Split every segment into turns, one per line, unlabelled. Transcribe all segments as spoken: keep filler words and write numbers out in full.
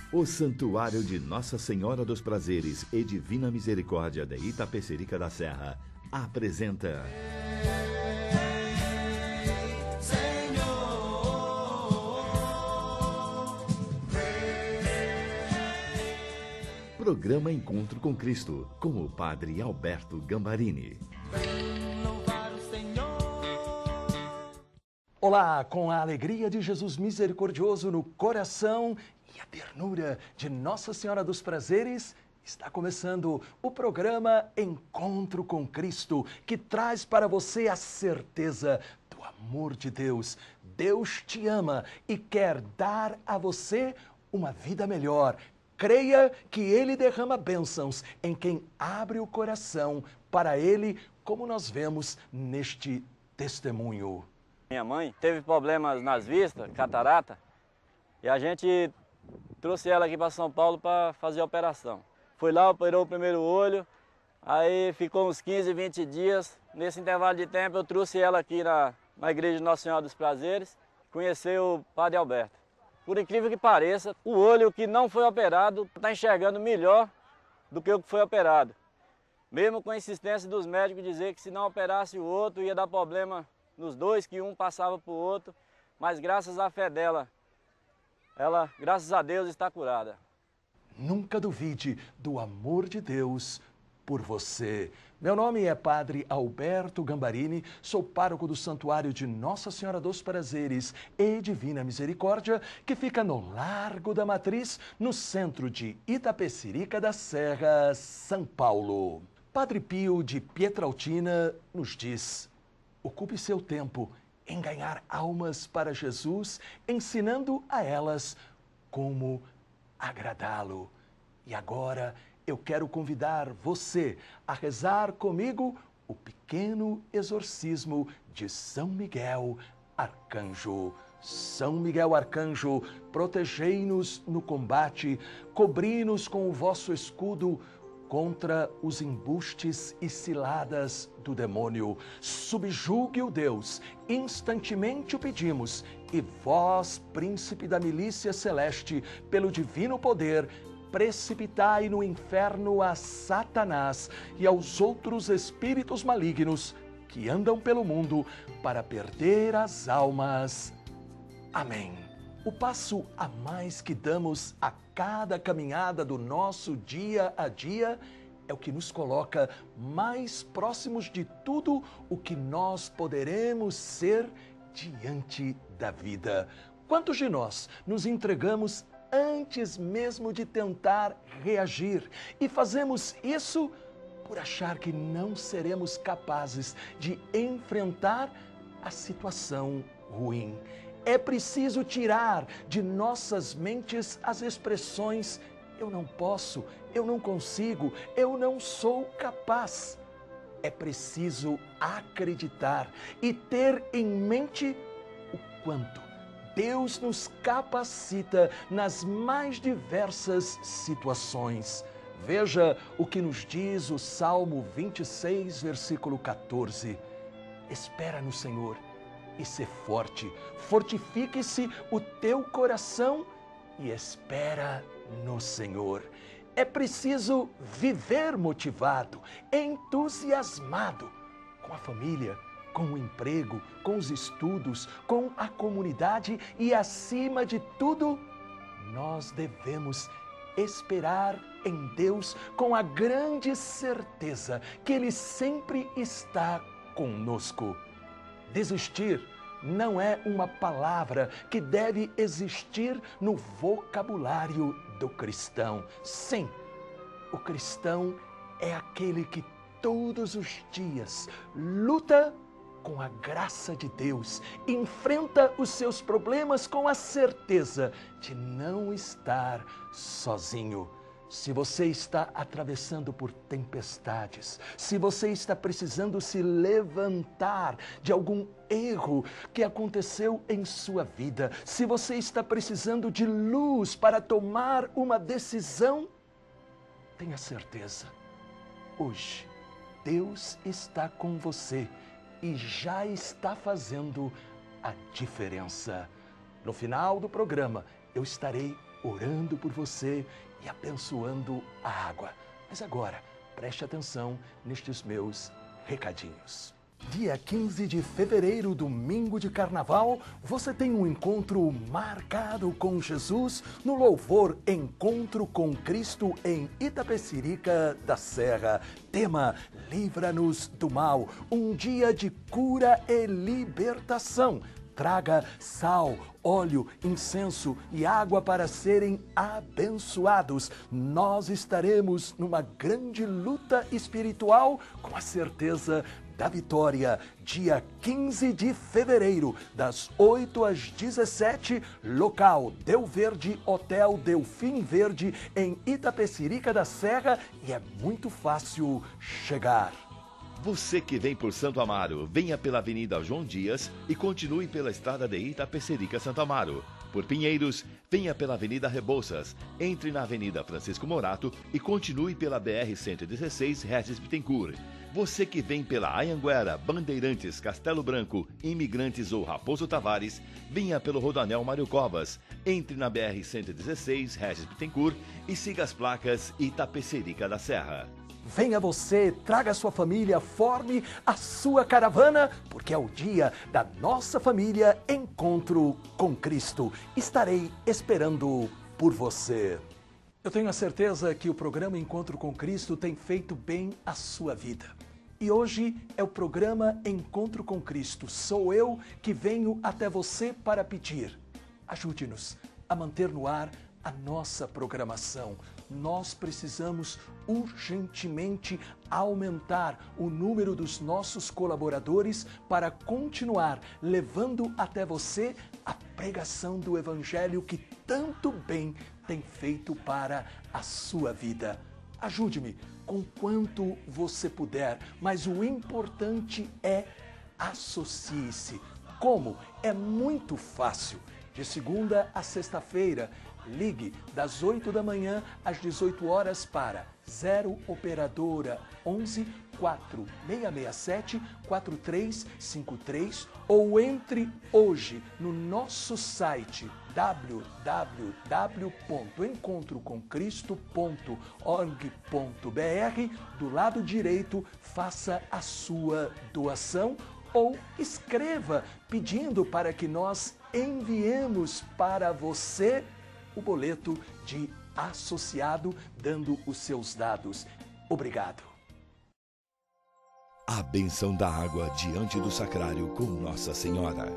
O Santuário de Nossa Senhora dos Prazeres e Divina Misericórdia de Itapecerica da Serra apresenta Programa Encontro com Cristo, com o Padre Alberto Gambarini.
Olá, com a alegria de Jesus misericordioso no coração e a ternura de Nossa Senhora dos Prazeres, está começando o programa Encontro com Cristo, que traz para você a certeza do amor de Deus. Deus te ama e quer dar a você uma vida melhor. Creia que Ele derrama bênçãos em quem abre o coração para Ele, como nós vemos neste testemunho.
Minha mãe teve problemas nas vistas, catarata, e a gente trouxe ela aqui para São Paulo para fazer a operação. Foi lá, operou o primeiro olho, aí ficou uns quinze, vinte dias. Nesse intervalo de tempo eu trouxe ela aqui na, na igreja de Nossa Senhora dos Prazeres, conhecer o Padre Alberto. Por incrível que pareça, o olho que não foi operado está enxergando melhor do que o que foi operado. Mesmo com a insistência dos médicos dizer que se não operasse o outro ia dar problema nos dois, que um passava para o outro, mas graças à fé dela, ela, graças a Deus, está curada.
Nunca duvide do amor de Deus por você. Meu nome é Padre Alberto Gambarini, sou pároco do Santuário de Nossa Senhora dos Prazeres e Divina Misericórdia, que fica no Largo da Matriz, no centro de Itapecerica da Serra, São Paulo. Padre Pio de Pietrautina nos diz: ocupe seu tempo em ganhar almas para Jesus, ensinando a elas como agradá-lo. E agora eu quero convidar você a rezar comigo o pequeno exorcismo de São Miguel Arcanjo. São Miguel Arcanjo, protegei-nos no combate, cobri-nos com o vosso escudo contra os embustes e ciladas do demônio. Subjugue-o, Deus, instantemente o pedimos, e vós, príncipe da milícia celeste, pelo divino poder, precipitai no inferno a Satanás e aos outros espíritos malignos que andam pelo mundo para perder as almas. Amém. O passo a mais que damos a cada caminhada do nosso dia a dia é o que nos coloca mais próximos de tudo o que nós poderemos ser diante da vida. Quantos de nós nos entregamos antes mesmo de tentar reagir e fazemos isso por achar que não seremos capazes de enfrentar a situação ruim? É preciso tirar de nossas mentes as expressões eu não posso, eu não consigo, eu não sou capaz. É preciso acreditar e ter em mente o quanto Deus nos capacita nas mais diversas situações. Veja o que nos diz o Salmo vinte e seis, versículo quatorze. Espera no Senhor e ser forte, fortifique-se o teu coração e espera no Senhor. É preciso viver motivado, entusiasmado, com a família, com o emprego, com os estudos, com a comunidade e, acima de tudo, nós devemos esperar em Deus com a grande certeza que Ele sempre está conosco. Desistir não é uma palavra que deve existir no vocabulário do cristão. Sim, o cristão é aquele que todos os dias luta com a graça de Deus, enfrenta os seus problemas com a certeza de não estar sozinho. Se você está atravessando por tempestades, se você está precisando se levantar de algum erro que aconteceu em sua vida, se você está precisando de luz para tomar uma decisão, tenha certeza, hoje Deus está com você e já está fazendo a diferença. No final do programa, eu estarei orando por você e abençoando a água. Mas agora, preste atenção nestes meus recadinhos. Dia quinze de fevereiro, domingo de carnaval, você tem um encontro marcado com Jesus no louvor Encontro com Cristo em Itapecerica da Serra. Tema: Livra-nos do mal, um dia de cura e libertação. Traga sal, óleo, incenso e água para serem abençoados. Nós estaremos numa grande luta espiritual com a certeza da vitória. Dia quinze de fevereiro, das oito às dezessete, local Del Verde Hotel Delfim Verde, em Itapecerica da Serra, e é muito fácil chegar.
Você que vem por Santo Amaro, venha pela Avenida João Dias e continue pela estrada de Itapecerica Santo Amaro. Por Pinheiros, venha pela Avenida Rebouças, entre na Avenida Francisco Morato e continue pela B R cento e dezesseis Regis Bittencourt. Você que vem pela Anhanguera, Bandeirantes, Castelo Branco, Imigrantes ou Raposo Tavares, venha pelo Rodoanel Mário Covas, entre na B R cento e dezesseis Regis Bittencourt e siga as placas Itapecerica da Serra.
Venha você, traga sua família, forme a sua caravana, porque é o dia da nossa família Encontro com Cristo. Estarei esperando por você. Eu tenho a certeza que o programa Encontro com Cristo tem feito bem à sua vida. E hoje é o programa Encontro com Cristo. Sou eu que venho até você para pedir. Ajude-nos a manter no ar a nossa programação. Nós precisamos urgentemente aumentar o número dos nossos colaboradores para continuar levando até você a pregação do Evangelho que tanto bem tem feito para a sua vida. Ajude-me com quanto você puder, mas o importante é associe-se. Como? É muito fácil. De segunda a sexta-feira, ligue das oito da manhã às dezoito horas para zero operadora onze, quatro seis seis sete, quatro três cinco três ou entre hoje no nosso site w w w ponto encontro com cristo ponto org ponto b r. Do lado direito, faça a sua doação ou escreva pedindo para que nós enviemos para você o boleto de associado, dando os seus dados. Obrigado.
A bênção da água diante do sacrário com Nossa Senhora.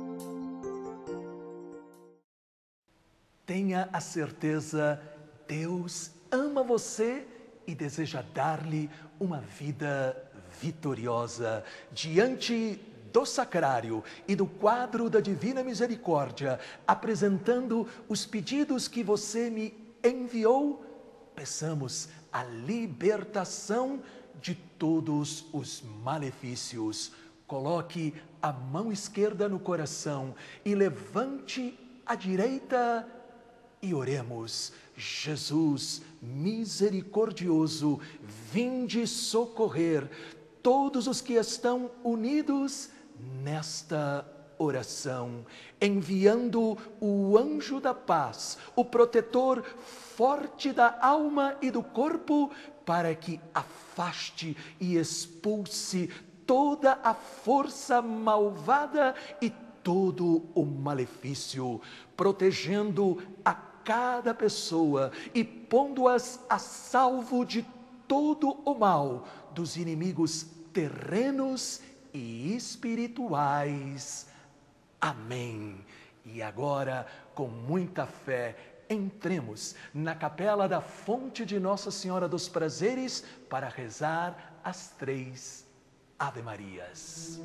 Tenha a certeza, Deus ama você e deseja dar-lhe uma vida vitoriosa. Diante do sacrário e do quadro da Divina Misericórdia, apresentando os pedidos que você me enviou, peçamos a libertação de todos os malefícios. Coloque a mão esquerda no coração e levante a direita e oremos. Jesus misericordioso, vinde socorrer todos os que estão unidos nesta oração, enviando o anjo da paz, o protetor forte da alma e do corpo, para que afaste e expulse toda a força malvada e todo o malefício, protegendo a cada pessoa e pondo-as a salvo de todo o mal dos inimigos terrenos e espirituais. Amém. E agora, com muita fé, entremos na capela da fonte de Nossa Senhora dos Prazeres para rezar as três Ave Marias.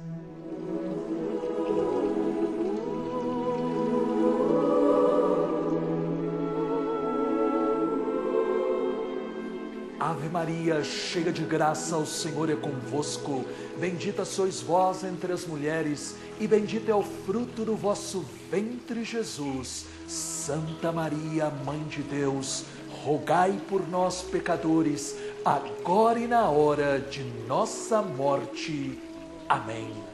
Ave Maria, cheia de graça, o Senhor é convosco. Bendita sois vós entre as mulheres, e bendito é o fruto do vosso ventre, Jesus. Santa Maria, Mãe de Deus, rogai por nós, pecadores, agora e na hora de nossa morte. Amém.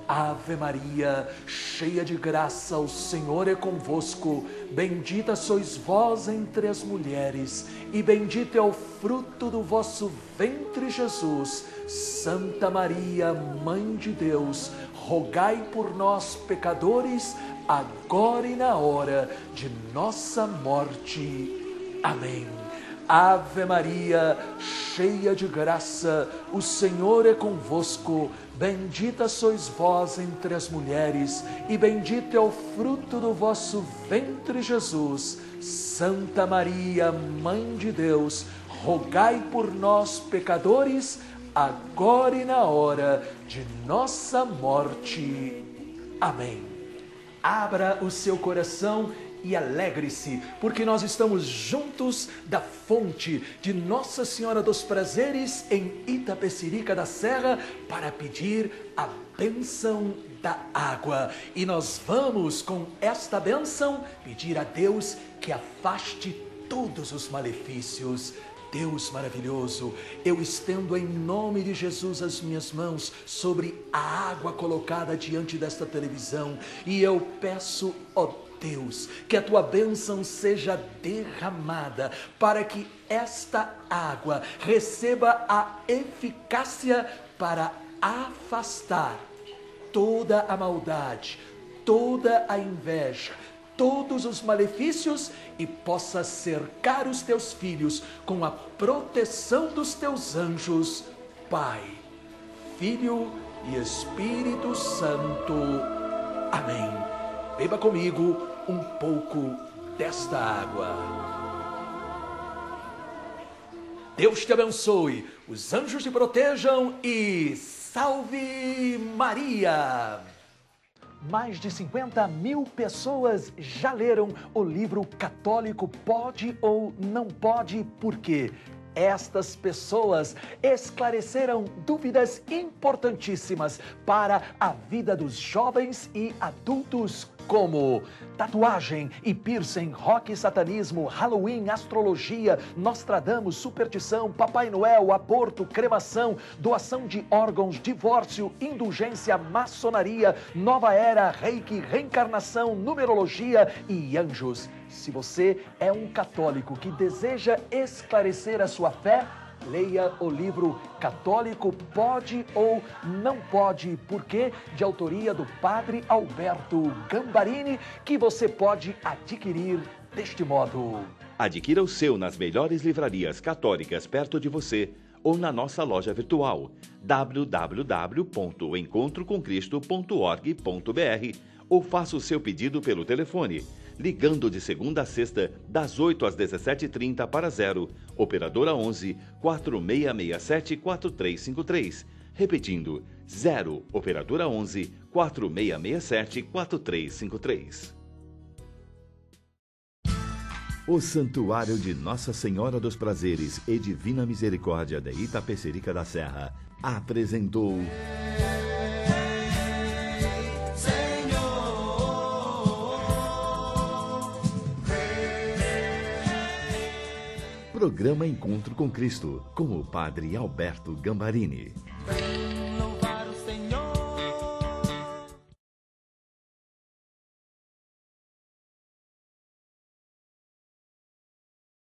Ave Maria, cheia de graça, o Senhor é convosco. Bendita sois vós entre as mulheres, e bendito é o fruto do vosso ventre, Jesus. Santa Maria, Mãe de Deus, rogai por nós, pecadores, agora e na hora de nossa morte. Amém. Ave Maria, cheia de graça, o Senhor é convosco. Bendita sois vós entre as mulheres, e bendito é o fruto do vosso ventre, Jesus. Santa Maria, Mãe de Deus, rogai por nós, pecadores, agora e na hora de nossa morte. Amém. Abra o seu coração e alegre-se, porque nós estamos juntos da fonte de Nossa Senhora dos Prazeres em Itapecerica da Serra para pedir a bênção da água. E nós vamos, com esta bênção, pedir a Deus que afaste todos os malefícios. Deus maravilhoso, eu estendo em nome de Jesus as minhas mãos sobre a água colocada diante desta televisão e eu peço, ó Deus, que a tua bênção seja derramada para que esta água receba a eficácia para afastar toda a maldade, toda a inveja, todos os malefícios e possa cercar os teus filhos com a proteção dos teus anjos, Pai, Filho e Espírito Santo. Amém. Beba comigo um pouco desta água. Deus te abençoe, os anjos te protejam e salve Maria! Mais de cinquenta mil pessoas já leram o livro Católico Pode ou Não Pode, por quê? Estas pessoas esclareceram dúvidas importantíssimas para a vida dos jovens e adultos, como tatuagem e piercing, rock, satanismo, Halloween, astrologia, Nostradamus, superstição, Papai Noel, aborto, cremação, doação de órgãos, divórcio, indulgência, maçonaria, nova era, reiki, reencarnação, numerologia e anjos. Se você é um católico que deseja esclarecer a sua fé, leia o livro Católico Pode ou Não Pode, porque de autoria do Padre Alberto Gambarini, que você pode adquirir deste modo.
Adquira o seu nas melhores livrarias católicas perto de você ou na nossa loja virtual w w w ponto encontro com cristo ponto org ponto b r ou faça o seu pedido pelo telefone, ligando de segunda a sexta, das oito às dezessete e trinta para zero, operadora onze, quatro seis seis sete, quatro três cinco três. Repetindo, zero, operadora onze, quatro seis seis sete, quatro três cinco três. O Santuário de Nossa Senhora dos Prazeres e Divina Misericórdia de Itapecerica da Serra apresentou... Programa Encontro com Cristo, com o Padre Alberto Gambarini.